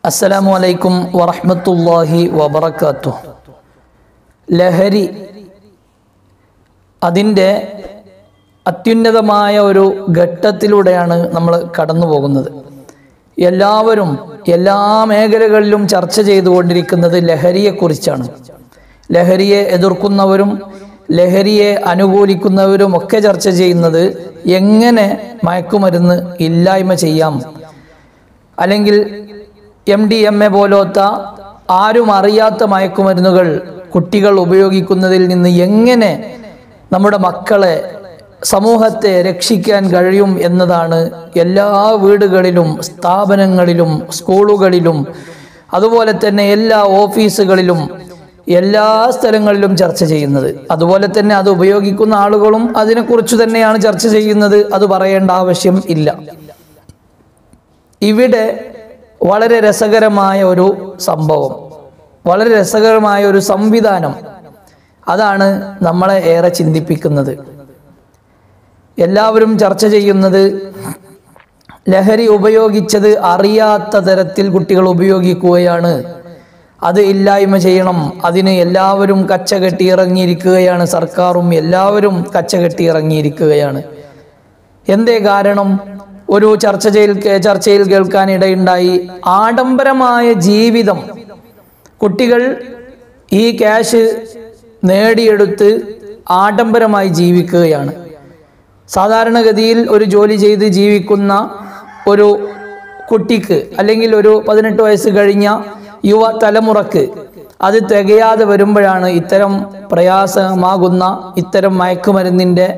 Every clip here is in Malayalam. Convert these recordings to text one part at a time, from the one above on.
അസ്സലാമു അലൈക്കും വറഹ്മത്തുള്ളാഹി വബറകാതുഹു. ലഹരി അതിൻ്റെ അത്യുന്നതമായ ഒരു ഘട്ടത്തിലൂടെയാണ് നമ്മൾ കടന്നു പോകുന്നത്. എല്ലാവരും എല്ലാ മേഖലകളിലും ചർച്ച ചെയ്തുകൊണ്ടിരിക്കുന്നത് ലഹരിയെക്കുറിച്ചാണ്. ലഹരിയെ എതിർക്കുന്നവരും ലഹരിയെ അനുകൂലിക്കുന്നവരും ഒക്കെ ചർച്ച ചെയ്യുന്നത് എങ്ങനെ മയക്കുമരുന്ന് ഇല്ലായ്മ ചെയ്യാം, അല്ലെങ്കിൽ MDMA പോലത്തെ ആരും അറിയാത്ത മയക്കുമരുന്നുകൾ കുട്ടികൾ ഉപയോഗിക്കുന്നതിൽ നിന്ന് എങ്ങനെ നമ്മുടെ മക്കളെ, സമൂഹത്തെ രക്ഷിക്കാൻ കഴിയും എന്നതാണ് എല്ലാ വീടുകളിലും സ്ഥാപനങ്ങളിലും സ്കൂളുകളിലും അതുപോലെ തന്നെ എല്ലാ ഓഫീസുകളിലും എല്ലാ സ്ഥലങ്ങളിലും ചർച്ച ചെയ്യുന്നത്. അതുപോലെ തന്നെ അത് ഉപയോഗിക്കുന്ന ആളുകളും അതിനെക്കുറിച്ച് തന്നെയാണ് ചർച്ച ചെയ്യുന്നത്. അത് പറയേണ്ട ആവശ്യം ഇല്ല. ഇവിടെ വളരെ രസകരമായ ഒരു സംഭവം, വളരെ രസകരമായ ഒരു സംവിധാനം, അതാണ് നമ്മളെ ഏറെ ചിന്തിപ്പിക്കുന്നത്. എല്ലാവരും ചർച്ച ചെയ്യുന്നത് ലഹരി ഉപയോഗിച്ചത് അറിയാത്ത തരത്തിൽ കുട്ടികൾ ഉപയോഗിക്കുകയാണ്, അത് ഇല്ലായ്മ ചെയ്യണം, അതിന് എല്ലാവരും കച്ചകെട്ടി ഇറങ്ങിയിരിക്കുകയാണ്, സർക്കാരും എല്ലാവരും കച്ചകെട്ടി ഇറങ്ങിയിരിക്കുകയാണ്. എന്തേ കാരണം? ഒരു ചർച്ചയിൽ കേൾക്കാനിടയുണ്ടായി, ആഡംബരമായ ജീവിതം, കുട്ടികൾ ഈ ക്യാഷ് നേടിയെടുത്ത് ആഡംബരമായി ജീവിക്കുകയാണ്. സാധാരണഗതിയിൽ ഒരു ജോലി ചെയ്ത് ജീവിക്കുന്ന ഒരു കുട്ടിക്ക്, അല്ലെങ്കിൽ ഒരു 18 വയസ്സ് കഴിഞ്ഞ യുവ തലമുറക്ക് അത് തികയാതെ വരുമ്പോഴാണ് ഇത്തരം പ്രയാസമാകുന്ന ഇത്തരം മയക്കുമരുന്നിൻ്റെ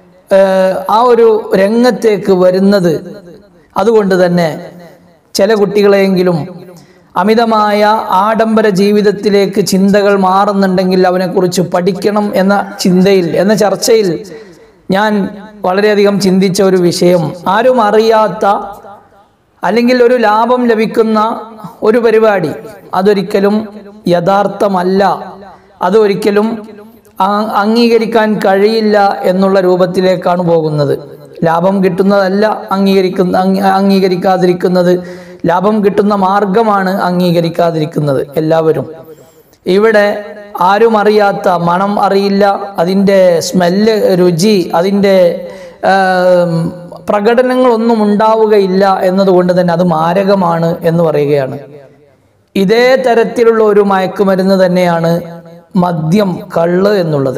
ആ ഒരു രംഗത്തേക്ക് വരുന്നത്. അതുകൊണ്ട് തന്നെ ചില കുട്ടികളെയെങ്കിലും അമിതമായ ആഡംബര ജീവിതത്തിലേക്ക് ചിന്തകൾ മാറുന്നുണ്ടെങ്കിൽ അവനെക്കുറിച്ച് പഠിക്കണം എന്ന ചിന്തയിൽ, എന്ന ചർച്ചയിൽ ഞാൻ വളരെയധികം ചിന്തിച്ച ഒരു വിഷയം, ആരും അറിയാത്ത അല്ലെങ്കിൽ ഒരു ലാഭം ലഭിക്കുന്ന ഒരു പരിപാടി, അതൊരിക്കലും യഥാർത്ഥമല്ല, അതൊരിക്കലും അംഗീകരിക്കാൻ കഴിയില്ല എന്നുള്ള രൂപത്തിലേക്കാണ് പോകുന്നത്. ലാഭം കിട്ടുന്നതല്ല അംഗീകരിക്കാതിരിക്കുന്നത്, ലാഭം കിട്ടുന്ന മാർഗമാണ് അംഗീകരിക്കാതിരിക്കുന്നത് എല്ലാവരും. ഇവിടെ ആരും അറിയാത്ത, മണം അറിയില്ല, അതിൻ്റെ സ്മെല്ല്, രുചി, അതിൻ്റെ പ്രകടനങ്ങളൊന്നും ഉണ്ടാവുകയില്ല എന്നതുകൊണ്ട് തന്നെ അത് മാരകമാണ് എന്ന് പറയുകയാണ്. ഇതേ തരത്തിലുള്ള ഒരു മയക്കുമരുന്ന് തന്നെയാണ് മദ്യം, കള്ള് എന്നുള്ളത്.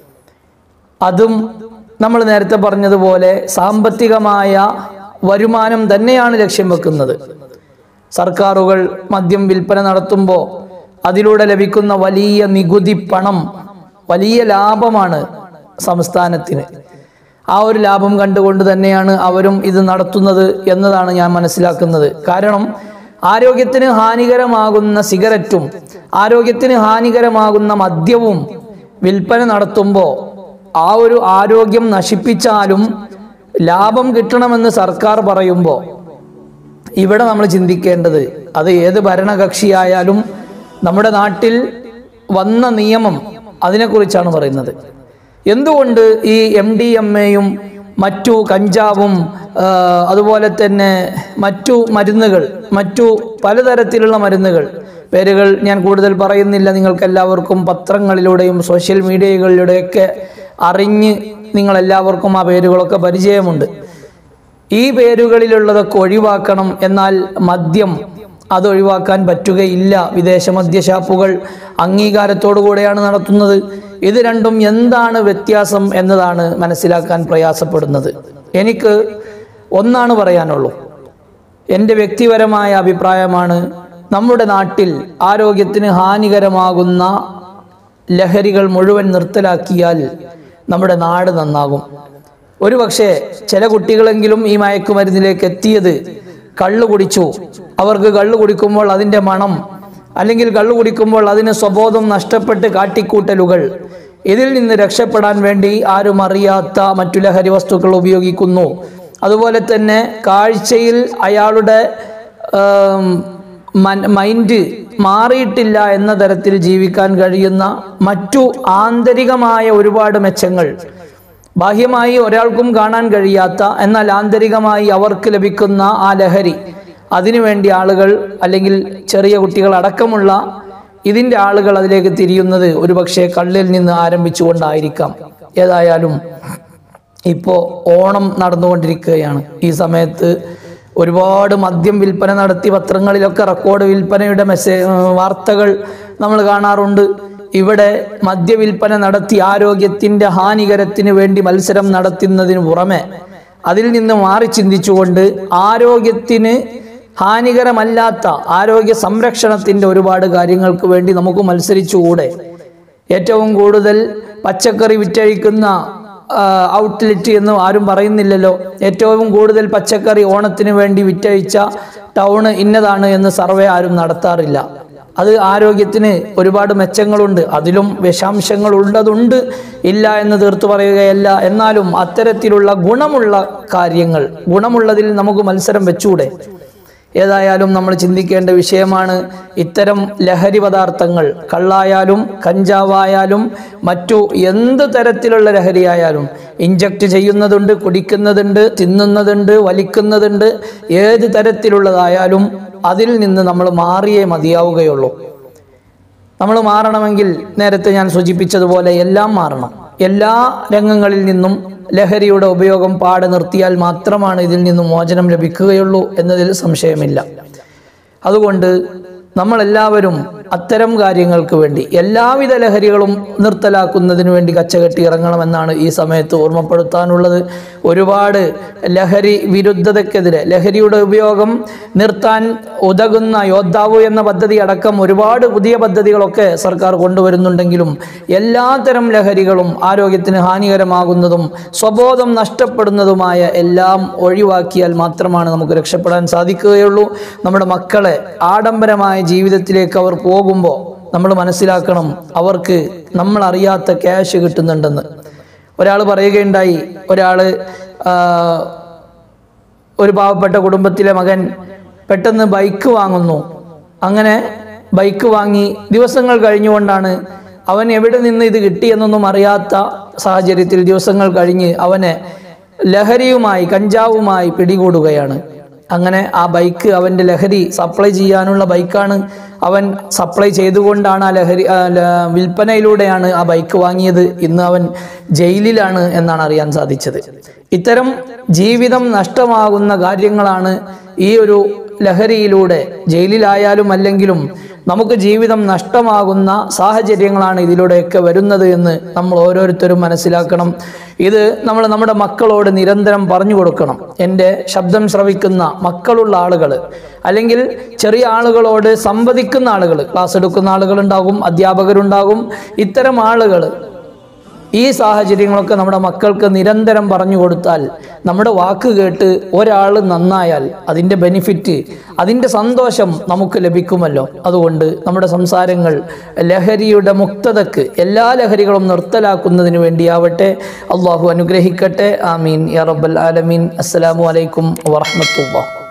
അതും നമ്മൾ നേരത്തെ പറഞ്ഞതുപോലെ സാമ്പത്തികമായ വരുമാനം തന്നെയാണ് ലക്ഷ്യം വെക്കുന്നത്. സർക്കാരുകൾ മദ്യം വിൽപ്പന നടത്തുമ്പോൾ അതിലൂടെ ലഭിക്കുന്ന വലിയ നികുതി പണം വലിയ ലാഭമാണ് സംസ്ഥാനത്തിന്. ആ ഒരു ലാഭം കണ്ടുകൊണ്ട് തന്നെയാണ് അവരും ഇത് നടത്തുന്നത് എന്നതാണ് ഞാൻ മനസ്സിലാക്കുന്നത്. കാരണം ആരോഗ്യത്തിന് ഹാനികരമാകുന്ന സിഗരറ്റും ആരോഗ്യത്തിന് ഹാനികരമാകുന്ന മദ്യവും വിൽപ്പന നടത്തുമ്പോൾ ആ ഒരു ആരോഗ്യം നശിപ്പിച്ചാലും ലാഭം കിട്ടണമെന്ന് സർക്കാർ പറയുമ്പോൾ ഇവിടെ നമ്മൾ ചിന്തിക്കേണ്ടത്, അത് ഏത് ഭരണകക്ഷിയായാലും നമ്മുടെ നാട്ടിൽ വന്ന നിയമം അതിനെക്കുറിച്ചാണ് പറയുന്നത്. എന്തുകൊണ്ട് ഈ MDMAയും മറ്റു കഞ്ചാവും അതുപോലെ തന്നെ മറ്റു മരുന്നുകൾ, മറ്റു പലതരത്തിലുള്ള മരുന്നുകൾ, പേരുകൾ ഞാൻ കൂടുതൽ പറയുന്നില്ല, നിങ്ങൾക്കെല്ലാവർക്കും പത്രങ്ങളിലൂടെയും സോഷ്യൽ മീഡിയകളിലൂടെയൊക്കെ അറിഞ്ഞ് നിങ്ങളെല്ലാവർക്കും ആ പേരുകളൊക്കെ പരിചയമുണ്ട്. ഈ പേരുകളിലുള്ളതൊക്കെ ഒഴിവാക്കണം, എന്നാൽ മദ്യം അത് ഒഴിവാക്കാൻ പറ്റുകയില്ല. വിദേശ മദ്യഷാപ്പുകൾ അംഗീകാരത്തോടു കൂടെയാണ് നടത്തുന്നത്. ഇത് രണ്ടും എന്താണ് വ്യത്യാസം എന്നതാണ് മനസ്സിലാക്കാൻ പ്രയാസപ്പെടുന്നത്. എനിക്ക് ഒന്നാണ് പറയാനുള്ളൂ, എൻ്റെ വ്യക്തിപരമായ അഭിപ്രായമാണ്. നമ്മുടെ നാട്ടിൽ ആരോഗ്യത്തിന് ഹാനികരമാകുന്ന ലഹരികൾ മുഴുവൻ നിർത്തലാക്കിയാൽ നമ്മുടെ നാട് നന്നാകും. ഒരു പക്ഷേ ചില കുട്ടികളെങ്കിലും ഈ മയക്കുമരുന്നിലേക്ക് എത്തിയത് കള്ളു കുടിച്ചു. അവർക്ക് കള്ളു കുടിക്കുമ്പോൾ അതിൻ്റെ മണം, അല്ലെങ്കിൽ കള്ളു കുടിക്കുമ്പോൾ അതിന് സ്വബോധം നഷ്ടപ്പെട്ട് കാട്ടിക്കൂട്ടലുകൾ, ഇതിൽ നിന്ന് രക്ഷപ്പെടാൻ വേണ്ടി ആരും അറിയാത്ത മറ്റു ലഹരി വസ്തുക്കൾ ഉപയോഗിക്കുന്നു. അതുപോലെ തന്നെ കാഴ്ചയിൽ അയാളുടെ മൈൻഡ് മാറിയിട്ടില്ല എന്ന തരത്തിൽ ജീവിക്കാൻ കഴിയുന്ന മറ്റു ആന്തരികമായ ഒരുപാട് മെച്ചങ്ങൾ, ബാഹ്യമായി ഒരാൾക്കും കാണാൻ കഴിയാത്ത എന്നാൽ ആന്തരികമായി അവർക്ക് ലഭിക്കുന്ന ആ ലഹരി, അതിനുവേണ്ടി ആളുകൾ അല്ലെങ്കിൽ ചെറിയ കുട്ടികൾ അടക്കമുള്ള ഇതിൻ്റെ ആളുകൾ അതിലേക്ക് തിരിയുന്നത് ഒരുപക്ഷെ കള്ളിൽ നിന്ന് ആരംഭിച്ചുകൊണ്ടായിരിക്കാം. ഏതായാലും ഇപ്പോൾ ഓണം നടന്നുകൊണ്ടിരിക്കുകയാണ്. ഈ സമയത്ത് ഒരുപാട് മദ്യം വിൽപ്പന നടത്തി പത്രങ്ങളിലൊക്കെ റെക്കോർഡ് വിൽപ്പനയുടെ വാർത്തകൾ നമ്മൾ കാണാറുണ്ട്. ഇവിടെ മദ്യവിൽപ്പന നടത്തി ആരോഗ്യത്തിൻ്റെ ഹാനികരത്തിന് വേണ്ടി മത്സരം നടത്തുന്നതിന് പുറമെ അതിൽ നിന്ന് മാറി ചിന്തിച്ചുകൊണ്ട് ആരോഗ്യത്തിന് ഹാനികരമല്ലാത്ത ആരോഗ്യ സംരക്ഷണത്തിൻ്റെ ഒരുപാട് കാര്യങ്ങൾക്ക് വേണ്ടി നമുക്ക് മത്സരിച്ചുകൂടെ? ഏറ്റവും കൂടുതൽ പച്ചക്കറി വിറ്റഴിക്കുന്ന ഔട്ട്ലെറ്റ് എന്ന് ആരും പറയുന്നില്ലല്ലോ. ഏറ്റവും കൂടുതൽ പച്ചക്കറി ഓണത്തിന് വേണ്ടി വിറ്റഴിച്ച ടൗണ് ഇന്നതാണ് എന്ന് സർവേ ആരും നടത്താറില്ല. അത് ആരോഗ്യത്തിന് ഒരുപാട് മെച്ചങ്ങളുണ്ട്, അതിലും വിഷാംശങ്ങൾ ഉള്ളതുണ്ട്, ഇല്ല എന്ന് തീർത്തു പറയുകയല്ല. എന്നാലും അത്തരത്തിലുള്ള ഗുണമുള്ള കാര്യങ്ങൾ, ഗുണമുള്ളതിൽ നമുക്ക് മത്സരം വെച്ചൂടെ? ഏതായാലും നമ്മൾ ചിന്തിക്കേണ്ട വിഷയമാണ് ഇത്തരം ലഹരി പദാർത്ഥങ്ങൾ. കള്ളായാലും കഞ്ചാവായാലും മറ്റു എന്ത് തരത്തിലുള്ള ലഹരിയായാലും ഇഞ്ചക്ട് ചെയ്യുന്നതുണ്ട്, കുടിക്കുന്നതുണ്ട്, തിന്നുന്നതുണ്ട്, വലിക്കുന്നതുണ്ട്. ഏത് തരത്തിലുള്ളതായാലും അതിൽ നിന്ന് നമ്മൾ മാറിയേ മതിയാവുകയുള്ളൂ. നമ്മൾ മാറണമെങ്കിൽ നേരത്തെ ഞാൻ സൂചിപ്പിച്ചതുപോലെ എല്ലാം മാറണം. എല്ലാ രംഗങ്ങളിൽ നിന്നും ലഹരിയുടെ ഉപയോഗം പാടെ നിർത്തിയാൽ മാത്രമാണ് ഇതിൽ നിന്നും മോചനം ലഭിക്കുകയുള്ളൂ എന്നതിൽ സംശയമില്ല. അതുകൊണ്ട് നമ്മളെല്ലാവരും അത്തരം കാര്യങ്ങൾക്ക് വേണ്ടി എല്ലാവിധ ലഹരികളും നിർത്തലാക്കുന്നതിന് വേണ്ടി കച്ചകെട്ടി ഇറങ്ങണമെന്നാണ് ഈ സമയത്ത് ഓർമ്മപ്പെടുത്താനുള്ളത്. ഒരുപാട് ലഹരി വിരുദ്ധതയ്ക്കെതിരെ, ലഹരിയുടെ ഉപയോഗം നിർത്താൻ ഉതകുന്ന യോദ്ധാവ് എന്ന പദ്ധതി അടക്കം ഒരുപാട് പുതിയ പദ്ധതികളൊക്കെ സർക്കാർ കൊണ്ടുവരുന്നുണ്ടെങ്കിലും എല്ലാത്തരം ലഹരികളും ആരോഗ്യത്തിന് ഹാനികരമാകുന്നതും സ്വബോധം നഷ്ടപ്പെടുന്നതുമായ എല്ലാം ഒഴിവാക്കിയാൽ മാത്രമാണ് നമുക്ക് രക്ഷപ്പെടാൻ സാധിക്കുകയുള്ളൂ. നമ്മുടെ മക്കളെ ആഡംബരമായ ജീവിതത്തിലേക്ക് അവർ പോകുമ്പോൾ നമ്മൾ മനസ്സിലാക്കണം, അവർക്ക് നമ്മൾ അറിയാത്ത ക്യാഷ് കിട്ടുന്നുണ്ടെന്ന്. ഒരാൾ പറയുകയുണ്ടായി, ഒരു പാവപ്പെട്ട കുടുംബത്തിലെ മകൻ പെട്ടെന്ന് ബൈക്ക് വാങ്ങുന്നു. അങ്ങനെ ബൈക്ക് വാങ്ങി ദിവസങ്ങൾ കഴിഞ്ഞുകൊണ്ടാണ് അവൻ എവിടെ നിന്ന് ഇത് കിട്ടിയെന്നൊന്നും അറിയാത്ത സാഹചര്യത്തിൽ ദിവസങ്ങൾ കഴിഞ്ഞ് അവനെ ലഹരിയുമായി, കഞ്ചാവുമായി പിടികൂടുകയാണ്. അങ്ങനെ ആ ബൈക്ക് അവൻ്റെ ലഹരി സപ്ലൈ ചെയ്യാനുള്ള ബൈക്കാണ്. അവൻ സപ്ലൈ ചെയ്തുകൊണ്ടാണ് ആ ലഹരി വിൽപ്പനയിലൂടെയാണ് ആ ബൈക്ക് വാങ്ങിയത്. ഇന്ന് അവൻ ജയിലിലാണ് എന്നാണ് അറിയാൻ സാധിച്ചത്. ഇത്തരം ജീവിതം നഷ്ടമാകുന്ന കാര്യങ്ങളാണ് ഈ ഒരു ലഹരിയിലൂടെ, ജയിലിലായാലും അല്ലെങ്കിലും നമുക്ക് ജീവിതം നഷ്ടമാകുന്ന സാഹചര്യങ്ങളാണ് ഇതിലൂടെയൊക്കെ വരുന്നത് എന്ന് നമ്മൾ ഓരോരുത്തരും മനസ്സിലാക്കണം. ഇത് നമ്മൾ നമ്മുടെ മക്കളോട് നിരന്തരം പറഞ്ഞു കൊടുക്കണം. എൻ്റെ ശബ്ദം ശ്രവിക്കുന്ന മക്കളുള്ള ആളുകൾ, അല്ലെങ്കിൽ ചെറിയ ആളുകളോട് സംവദിക്കുന്ന ആളുകൾ, ക്ലാസ് എടുക്കുന്ന ആളുകളുണ്ടാകും, അധ്യാപകരുണ്ടാകും. ഇത്തരം ആളുകൾ ഈ സാഹചര്യങ്ങളൊക്കെ നമ്മുടെ മക്കൾക്ക് നിരന്തരം പറഞ്ഞു കൊടുത്താൽ, നമ്മുടെ വാക്ക് കേട്ട് ഒരാൾ നന്നായാൽ അതിൻ്റെ ബെനിഫിറ്റ്, അതിൻ്റെ സന്തോഷം നമുക്ക് ലഭിക്കുമല്ലോ. അതുകൊണ്ട് നമ്മുടെ സംസാരങ്ങൾ ലഹരിയുടെ മുക്തതക്ക്, എല്ലാ ലഹരികളും നിർത്തലാക്കുന്നതിന് വേണ്ടിയാവട്ടെ. അള്ളാഹു അനുഗ്രഹിക്കട്ടെ. ആമീൻ യാ റബ്ബൽ ആലമീൻ. അസ്സലാമു അലൈക്കും വറഹ്മത്തുള്ളാഹി.